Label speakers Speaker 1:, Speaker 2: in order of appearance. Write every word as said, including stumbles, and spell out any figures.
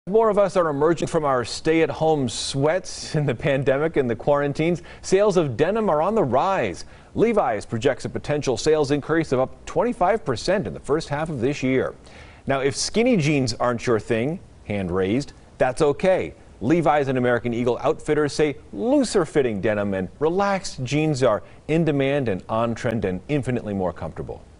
Speaker 1: More of us are emerging from our stay-at-home sweats in the pandemic and the quarantines. Sales of denim are on the rise. Levi's projects a potential sales increase of up twenty-five percent in the first half of this year. Now, if skinny jeans aren't your thing, hand raised, that's okay. Levi's and American Eagle outfitters say looser-fitting denim and relaxed jeans are in demand and on trend and infinitely more comfortable.